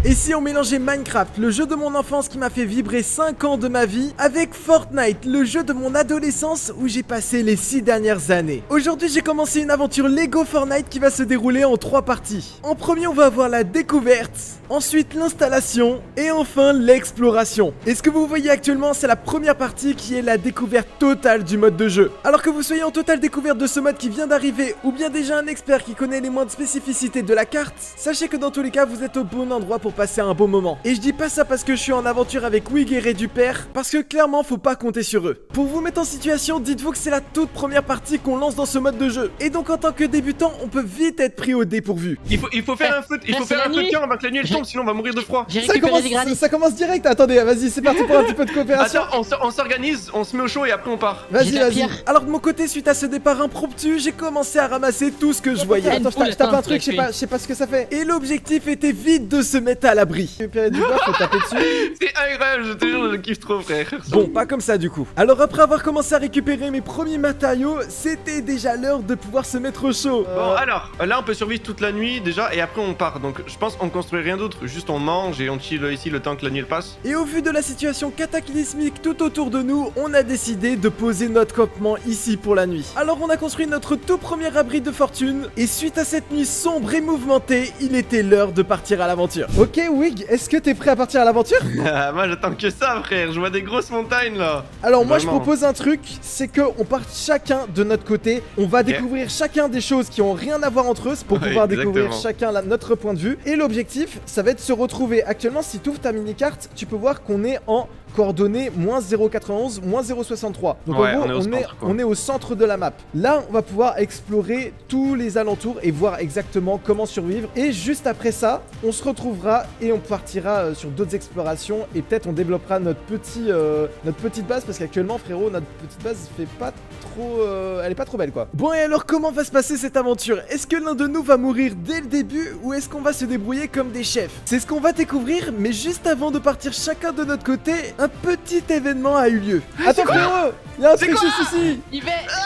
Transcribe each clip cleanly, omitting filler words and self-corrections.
Et si on mélangeait Minecraft, le jeu de mon enfance qui m'a fait vibrer 5 ans de ma vie, avec Fortnite, le jeu de mon adolescence où j'ai passé les 6 dernières années. Aujourd'hui, j'ai commencé une aventure Lego Fortnite qui va se dérouler en 3 parties. En premier, on va avoir la découverte, ensuite l'installation et enfin l'exploration. Et ce que vous voyez actuellement, c'est la première partie qui est la découverte totale du mode de jeu. Alors que vous soyez en totale découverte de ce mode qui vient d'arriver ou bien déjà un expert qui connaît les moindres spécificités de la carte, sachez que dans tous les cas, vous êtes au bon endroit pour passer un bon moment. Et je dis pas ça parce que je suis en aventure avec Wig et Réduper, parce que clairement, faut pas compter sur eux. Pour vous mettre en situation, dites-vous que c'est la toute première partie qu'on lance dans ce mode de jeu. Et donc en tant que débutant, on peut vite être pris au dépourvu. Il faut faire un feu de camp avant que la nuit elle tombe, sinon on va mourir de froid. Ça commence direct. Attendez, vas-y, c'est parti pour un petit peu de coopération. Attends, on s'organise, on se met au chaud et après on part. Vas-y. Alors de mon côté, suite à ce départ impromptu, j'ai commencé à ramasser tout ce que je voyais. Attends, je tape un truc, je sais pas ce que ça fait. Et l'objectif était vite de se mettre à l'abri. Récupérer du bois, faut taper dessus. C'est incroyable, je te jure, je kiffe trop, frère. Bon, pas comme ça du coup. Alors après avoir commencé à récupérer mes premiers matériaux, c'était déjà l'heure de pouvoir se mettre au chaud. Bon, alors, là on peut survivre toute la nuit déjà et après on part. Donc je pense qu'on construit rien d'autre, juste on mange et on chill ici le temps que la nuit elle passe. Et au vu de la situation cataclysmique tout autour de nous, on a décidé de poser notre campement ici pour la nuit. Alors on a construit notre tout premier abri de fortune et suite à cette nuit sombre et mouvementée, il était l'heure de partir à l'aventure. Ok Wig, est-ce que t'es prêt à partir à l'aventure? Moi j'attends que ça, frère, je vois des grosses montagnes là. Alors moi je propose un truc, c'est que on parte chacun de notre côté, on va découvrir chacun des choses qui ont rien à voir entre eux pour pouvoir découvrir chacun notre point de vue. Et l'objectif, ça va être de se retrouver. Actuellement, si tu ouvres ta mini-carte, tu peux voir qu'on est en coordonnées -0,91, -0,63. Donc ouais, en gros, on est au centre de la map. Là, on va pouvoir explorer tous les alentours et voir exactement comment survivre. Et juste après ça, on se retrouvera et on partira sur d'autres explorations. Et peut-être on développera notre petite base parce qu'actuellement, frérot, notre petite base fait pas trop... elle est pas trop belle, quoi. Bon, et alors, comment va se passer cette aventure? Est-ce que l'un de nous va mourir dès le début ou est-ce qu'on va se débrouiller comme des chefs? C'est ce qu'on va découvrir, mais juste avant de partir chacun de notre côté, un petit événement a eu lieu. Attends frérot, il y a un truc ici. Il fait...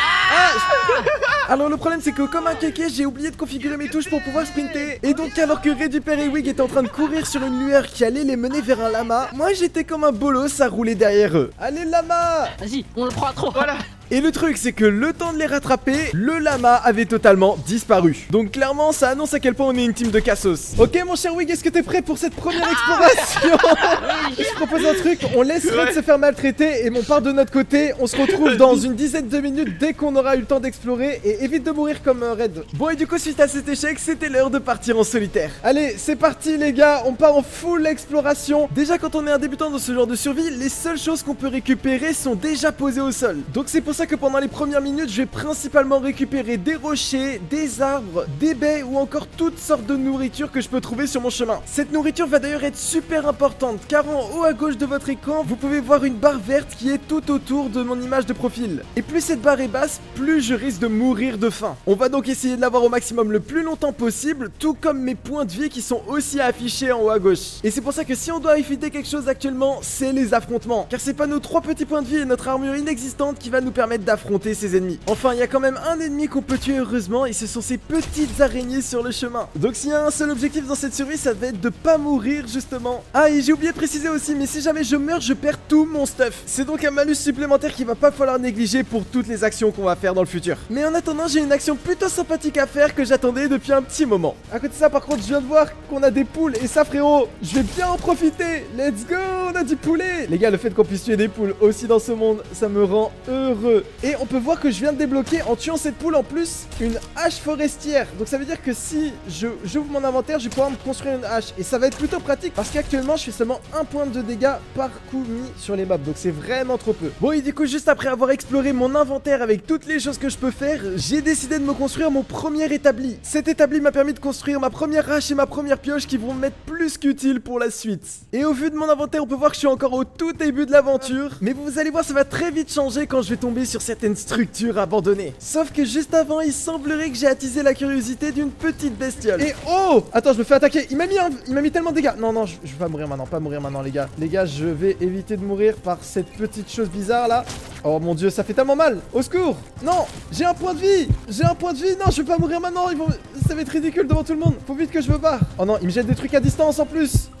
Alors le problème c'est que comme un kéké, j'ai oublié de configurer mes touches pour pouvoir sprinter. Et donc alors que Réduper et Wig étaient en train de courir sur une lueur qui allait les mener vers un lama, moi j'étais comme un bolos à rouler derrière eux. Allez le lama! Vas-y, on le prend trop. Voilà. Et le truc c'est que le temps de les rattraper, le lama avait totalement disparu. Donc clairement ça annonce à quel point on est une team de cassos. Ok mon cher Wig, est-ce que t'es prêt pour cette première exploration? Je propose un truc, on laisse Red se faire maltraiter et on part de notre côté. On se retrouve dans une dizaine de minutes dès qu'on aura eu le temps d'explorer et évite de mourir comme Red. Bon et du coup suite à cet échec, c'était l'heure de partir en solitaire. Allez c'est parti les gars, on part en full exploration. Déjà quand on est un débutant dans ce genre de survie, les seules choses qu'on peut récupérer sont déjà posées au sol. Donc c'est pour ça que pendant les premières minutes, je vais principalement récupérer des rochers, des arbres, des baies ou encore toutes sortes de nourriture que je peux trouver sur mon chemin. Cette nourriture va d'ailleurs être super importante car en haut à gauche de votre écran, vous pouvez voir une barre verte qui est tout autour de mon image de profil. Et plus cette barre est basse, plus je risque de mourir de faim. On va donc essayer de l'avoir au maximum le plus longtemps possible, tout comme mes points de vie qui sont aussi affichés en haut à gauche. Et c'est pour ça que si on doit éviter quelque chose actuellement, c'est les affrontements. Car c'est pas nos 3 petits points de vie et notre armure inexistante qui va nous permettre d'affronter ses ennemis. Enfin, il y a quand même un ennemi qu'on peut tuer heureusement et ce sont ces petites araignées sur le chemin. Donc s'il y a un seul objectif dans cette survie, ça va être de pas mourir justement. Ah et j'ai oublié de préciser aussi, mais si jamais je meurs, je perds tout mon stuff. C'est donc un malus supplémentaire qu'il va pas falloir négliger pour toutes les actions qu'on va faire dans le futur. Mais en attendant, j'ai une action plutôt sympathique à faire que j'attendais depuis un petit moment. À côté de ça, par contre, je viens de voir qu'on a des poules et ça frérot, je vais bien en profiter. Let's go, on a du poulet. Les gars, le fait qu'on puisse tuer des poules aussi dans ce monde, ça me rend heureux. Et on peut voir que je viens de débloquer en tuant cette poule en plus une hache forestière. Donc ça veut dire que si j'ouvre mon inventaire, je vais pouvoir me construire une hache. Et ça va être plutôt pratique parce qu'actuellement je fais seulement 1 point de dégâts par coup mis sur les mobs. Donc c'est vraiment trop peu. Bon et du coup juste après avoir exploré mon inventaire avec toutes les choses que je peux faire, j'ai décidé de me construire mon premier établi. Cet établi m'a permis de construire ma première hache et ma première pioche qui vont m'être plus qu'utiles pour la suite. Et au vu de mon inventaire, on peut voir que je suis encore au tout début de l'aventure. Mais vous allez voir, ça va très vite changer quand je vais tomber sur certaines structures abandonnées. Sauf que juste avant, il semblerait que j'ai attisé la curiosité d'une petite bestiole. Et oh! Attends, je me fais attaquer. Il m'a mis tellement de dégâts. Non, je vais pas mourir maintenant, pas mourir maintenant les gars. Les gars, je vais éviter de mourir par cette petite chose bizarre là. Oh mon dieu, ça fait tellement mal. Au secours! Non! J'ai un point de vie! Non, je vais pas mourir maintenant. Ça va être ridicule devant tout le monde. Faut vite que je me barre. Oh non, il me jette des trucs à distance en plus.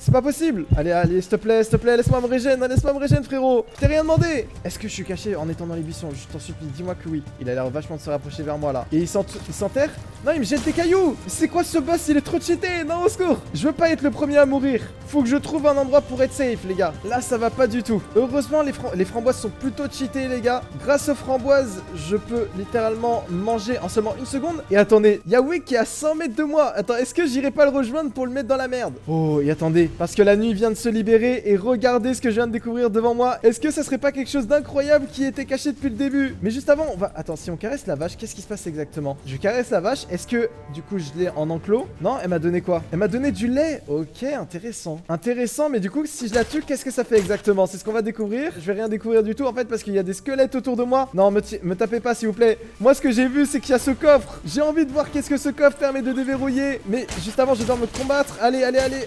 c'est pas possible. Allez, allez, s'il te plaît, laisse-moi me régène, frérot. Je t'ai rien demandé. Est-ce que je suis caché en étant dans les buissons? Je t'en supplie, dis-moi que oui. Il a l'air vachement de se rapprocher vers moi là. Et il s'enterre? Non, il me jette des cailloux. C'est quoi ce boss? Il est trop cheaté. Non, au secours. Je veux pas être le premier à mourir. Faut que je trouve un endroit pour être safe, les gars. Là, ça va pas du tout. Heureusement, les framboises sont plutôt cheatées, les gars. Grâce aux framboises, je peux littéralement manger en seulement une seconde. Et attendez, il y a Wick qui est à 100 mètres de moi. Attends, est-ce que j'irai pas le rejoindre pour le mettre dans la merde? Oh, et attendez, parce que la nuit vient de se libérer et regardez ce que je viens de découvrir devant moi. Est-ce que ça serait pas quelque chose d'incroyable qui était caché depuis le début? Mais juste avant, on va... Attends, si on caresse la vache, qu'est-ce qui se passe exactement? Je caresse la vache, est-ce que du coup je l'ai en enclos? Non, elle m'a donné quoi? Elle m'a donné du lait. Ok, intéressant. Intéressant, mais du coup, si je la tue, qu'est-ce que ça fait exactement? C'est ce qu'on va découvrir. Je vais rien découvrir du tout en fait parce qu'il y a des squelettes autour de moi. Non, me tapez pas s'il vous plaît. Moi, ce que j'ai vu, c'est qu'il y a ce coffre. J'ai envie de voir qu'est-ce que ce coffre permet de déverrouiller. Mais juste avant, je dois me combattre. Allez,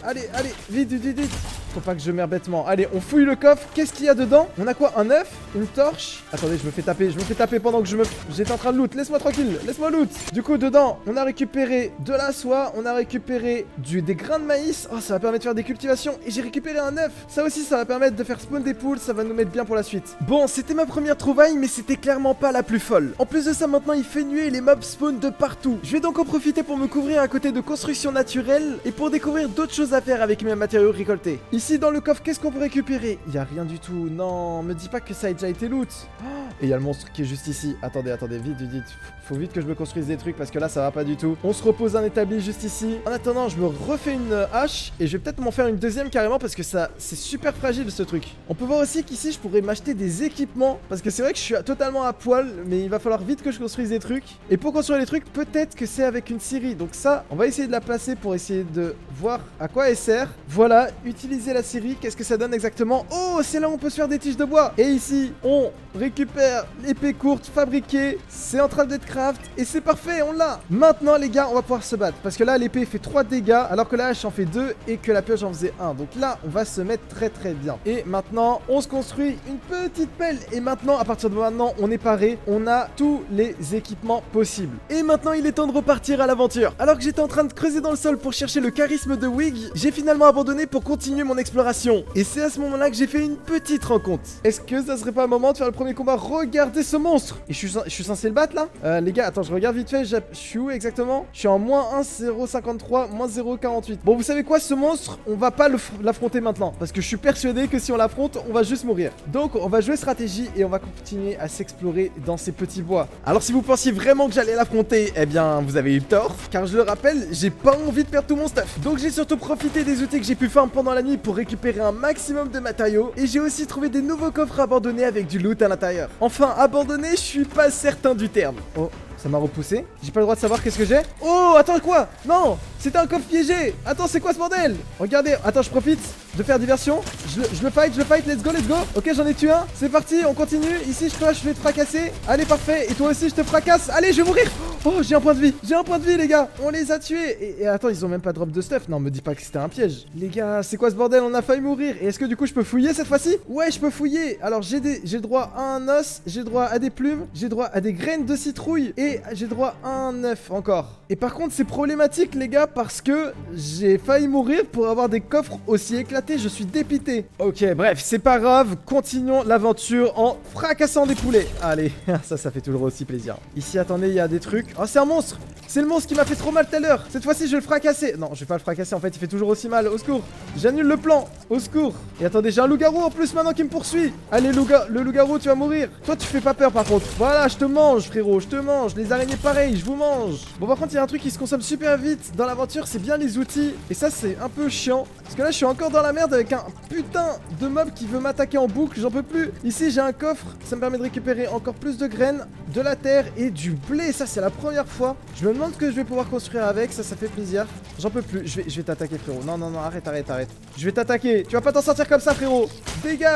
vite. Faut pas que je meurs bêtement. Allez, on fouille le coffre. Qu'est-ce qu'il y a dedans? On a quoi? Un œuf? Une torche? Attendez, je me fais taper pendant que j'étais en train de loot. Laisse-moi tranquille, laisse-moi loot. Du coup, dedans, on a récupéré de la soie. On a récupéré des grains de maïs. Oh, ça va permettre de faire des cultivations. Et j'ai récupéré un œuf. Ça aussi, ça va permettre de faire spawn des poules. Ça va nous mettre bien pour la suite. Bon, c'était ma première trouvaille, mais c'était clairement pas la plus folle. En plus de ça, maintenant, il fait nuit et les mobs spawn de partout. Je vais donc en profiter pour me couvrir à côté de constructions naturelles et pour découvrir d'autres choses à faire avec mes matériaux récoltés. Ici, dans le coffre, qu'est-ce qu'on peut récupérer? Il y a rien du tout. Non, me dis pas que ça a déjà été loot. Oh, et il y a le monstre qui est juste ici. Attendez, vite. Faut vite que je me construise des trucs parce que là, ça va pas du tout. On se repose un établi juste ici. En attendant, je me refais une hache et je vais peut-être m'en faire une deuxième carrément parce que ça, c'est super fragile ce truc. On peut voir aussi qu'ici, je pourrais m'acheter des équipements parce que c'est vrai que je suis totalement à poil, mais il va falloir vite que je construise des trucs. Et pour construire les trucs, peut-être que c'est avec une scierie. Donc ça, on va essayer de la placer pour essayer de voir à quoi elle sert. Voilà, utiliser la scierie. Qu'est-ce que ça donne exactement? Oh, c'est là où on peut se faire des tiges de bois. Et ici, on récupère l'épée courte fabriquée. C'est en train d'être craft et c'est parfait, on l'a. Maintenant, les gars, on va pouvoir se battre parce que là, l'épée fait 3 dégâts alors que la hache en fait 2 et que la pioche en faisait 1. Donc là, on va se mettre très bien. Et maintenant, on se construit une petite pelle. Et maintenant, à partir de maintenant, on est paré. On a tous les équipements possibles. Et maintenant, il est temps de repartir à l'aventure. Alors que j'étais en train de creuser dans le sol pour chercher le charisme de Wig, j'ai finalement abandonné pour continuer mon exploration. Et c'est à ce moment-là que j'ai fait une petite rencontre. Est-ce que ça serait pas un moment de faire le premier combat? Regardez ce monstre. Et je suis censé le battre là? Les gars, attends, je regarde vite fait. Je suis où exactement? Je suis en moins 1,053, moins 0,48. Bon, vous savez quoi, ce monstre, on va pas l'affronter maintenant. Parce que je suis persuadé que si on l'affronte, on va juste mourir. Donc, on va jouer stratégie et on va continuer à s'explorer dans ces petits bois. Alors, si vous pensiez vraiment que j'allais l'affronter, eh bien, vous avez eu tort. Car je le rappelle, j'ai pas envie de perdre tout mon stuff. Donc, j'ai surtout profité des outils que j'ai pu farm pendant la nuit pour récupérer un maximum de matériaux. Et j'ai aussi trouvé des nouveaux coffres abandonnés avec du loot à l'intérieur. Enfin, abandonné, je suis pas certain du terme. Oh. Ça m'a repoussé. J'ai pas le droit de savoir qu'est-ce que j'ai. Oh, attends, quoi? Non, c'était un coffre piégé. Attends, c'est quoi ce bordel? Regardez, attends, je profite de faire diversion. Je le fight, let's go. Ok, j'en ai tué un. C'est parti, on continue. Ici, toi, je vais te fracasser. Allez, parfait. Et toi aussi, je te fracasse. Allez, je vais mourir. Oh, j'ai un point de vie. Les gars. On les a tués. Et attends, ils ont même pas drop de stuff. Non, me dis pas que c'était un piège. Les gars, c'est quoi ce bordel? On a failli mourir. Et est-ce que du coup, je peux fouiller cette fois-ci? Ouais, je peux fouiller. Alors, j'ai droit à un os. J'ai droit à des plumes. J'ai droit à des graines de citrouille. Et j'ai droit à un œuf encore. Et par contre, c'est problématique, les gars, parce que j'ai failli mourir pour avoir des coffres aussi éclatés. Je suis dépité. Ok, bref, c'est pas grave. Continuons l'aventure en fracassant des poulets. Allez, ça fait toujours aussi plaisir. Ici, attendez, il y a des trucs. Oh, c'est un monstre. C'est le monstre qui m'a fait trop mal tout à l'heure. Cette fois-ci, je vais le fracasser. Non, je vais pas le fracasser. En fait, il fait toujours aussi mal. Au secours. J'annule le plan. Au secours. Et attendez, j'ai un loup-garou en plus maintenant qui me poursuit. Allez, le loup-garou, tu vas mourir. Toi, tu fais pas peur par contre. Voilà, je te mange, frérot. Je te mange. Les araignées, pareil, je vous mange. Bon, par contre, il y a un truc qui se consomme super vite dans l'aventure, c'est bien les outils. Et ça, c'est un peu chiant. Parce que là, je suis encore dans la merde avec un putain de mob qui veut m'attaquer en boucle. J'en peux plus. Ici, j'ai un coffre. Ça me permet de récupérer encore plus de graines, de la terre et du blé. Ça, c'est la première fois. Je me demande ce que je vais pouvoir construire avec. Ça fait plaisir. J'en peux plus. Je vais t'attaquer, frérot. Non, arrête. Je vais t'attaquer. Tu vas pas t'en sortir comme ça, frérot. Dégage.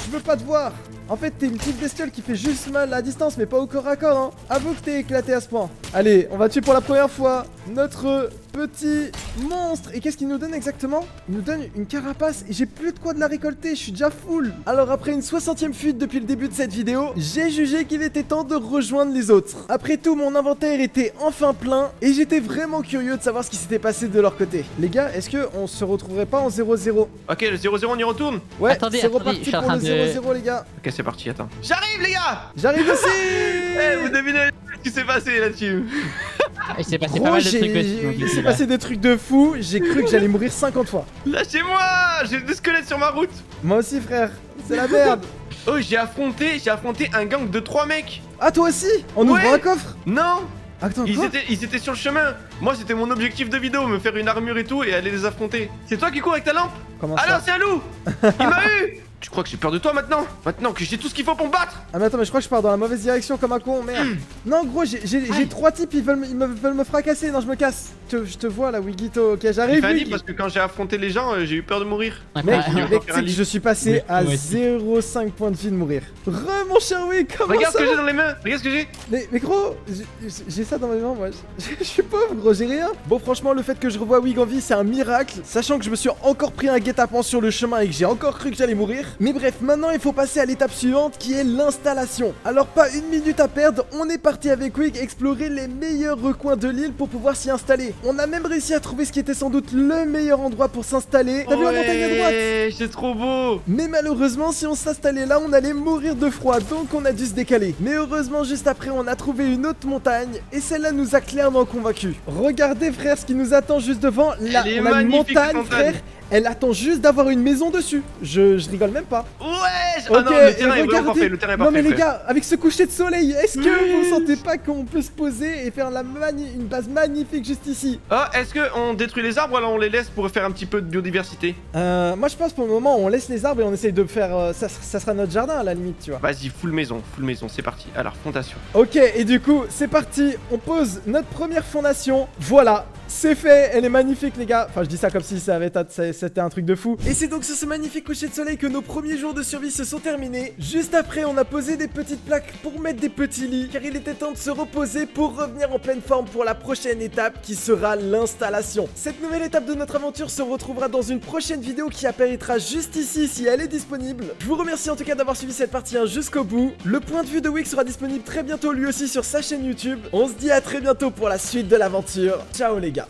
je veux pas te voir. En fait, t'es une petite bestiole qui fait juste mal à distance, mais pas au corps à corps, hein. Avoue que t'es éclaté à ce point. Allez, on va tuer pour la première fois notre petit monstre. Et qu'est-ce qu'il nous donne exactement? Il nous donne une carapace et j'ai plus de quoi de la récolter, je suis déjà full. Alors après une 60e fuite depuis le début de cette vidéo, j'ai jugé qu'il était temps de rejoindre les autres. Après tout, mon inventaire était enfin plein et j'étais vraiment curieux de savoir ce qui s'était passé de leur côté. Les gars, est-ce que on se retrouverait pas en 0-0? Ok, le 0-0, on y retourne. Ouais, Attendez, c'est attendez, reparti je suis en pour le train de- 0-0 les gars. Ok, c'est parti, attends. J'arrive, les gars. J'arrive aussi. Eh, vous devinez ce qui s'est passé là-dessus? Il s'est passé Gros, pas mal de trucs aussi. il s'est passé des trucs de fou, j'ai cru que j'allais mourir 50 fois. Lâchez-moi. J'ai des squelettes sur ma route. Moi aussi frère, c'est la merde. Oh, j'ai affronté un gang de 3 mecs. Ah toi aussi? En Ouais. ouvrant un coffre? Non, Attends, ils quoi? étaient sur le chemin. Moi, c'était mon objectif de vidéo, me faire une armure et tout et aller les affronter. C'est toi qui cours avec ta lampe? Comment Ah ça? non, c'est un loup. Il m'a eu. Tu crois que j'ai peur de toi maintenant? Maintenant que j'ai tout ce qu'il faut pour me battre? Ah mais attends, mais je crois que je pars dans la mauvaise direction comme un con, merde. Non gros, j'ai 3 types, ils veulent me fracasser, non je me casse. Je te vois là, Wigito, ok J'ai j'arrive. failli Wig. parce que quand j'ai affronté les gens, j'ai eu peur de mourir. Mec, Ouais, j'ai mec, encore tu faire sais un que lit. je suis passé Mais à moi aussi. 0,5 points de vie de mourir. Mon cher Wig, comment Regarde ça ce que va? j'ai dans les mains. Regarde ce que j'ai. Mais gros, j'ai ça dans mes mains moi. Je suis pauvre gros, j'ai rien. Bon franchement, le fait que je revois Wig en vie, c'est un miracle. Sachant que je me suis encore pris un guet-apens sur le chemin et que j'ai encore cru que j'allais mourir. Mais bref, maintenant il faut passer à l'étape suivante qui est l'installation. Alors pas une minute à perdre, on est parti avec Wig explorer les meilleurs recoins de l'île pour pouvoir s'y installer. On a même réussi à trouver ce qui était sans doute le meilleur endroit pour s'installer. T'as vu la montagne à droite? Ouais, c'est trop beau. Mais malheureusement, si on s'installait là, on allait mourir de froid, donc on a dû se décaler. Mais heureusement, juste après, on a trouvé une autre montagne, et celle-là nous a clairement convaincus. Regardez, frère, ce qui nous attend juste devant. Là, Elle est on a une magnifique, cette montagne, montagne. frère. Elle attend juste d'avoir une maison dessus. Je rigole même pas. Ouais. Ok, Ah non, le terrain et est vraiment regardez. parfait. Le terrain est Non parfait. mais les frère. gars, avec ce coucher de soleil, est-ce que Oui. vous sentez pas qu'on peut se poser et faire une base magnifique juste ici? Ah, est-ce qu'on détruit les arbres ou alors on les laisse pour faire un petit peu de biodiversité? Moi je pense pour le moment on laisse les arbres et on essaye de faire... ça sera notre jardin à la limite, tu vois. Vas-y, full maison, c'est parti. Alors, fondation. Ok, et du coup, c'est parti, on pose notre première fondation, voilà, c'est fait, elle est magnifique les gars. Enfin, je dis ça comme si c'était un truc de fou. Et c'est donc sur ce magnifique coucher de soleil que nos premiers jours de survie se sont terminés. Juste après, on a posé des petites plaques pour mettre des petits lits, car il était temps de se reposer pour revenir en pleine forme pour la prochaine étape qui sera l'installation. Cette nouvelle étape de notre aventure se retrouvera dans une prochaine vidéo qui apparaîtra juste ici si elle est disponible. Je vous remercie en tout cas d'avoir suivi cette partie 1 jusqu'au bout. Le point de vue de Wig sera disponible très bientôt lui aussi sur sa chaîne YouTube. On se dit à très bientôt pour la suite de l'aventure. Ciao les gars.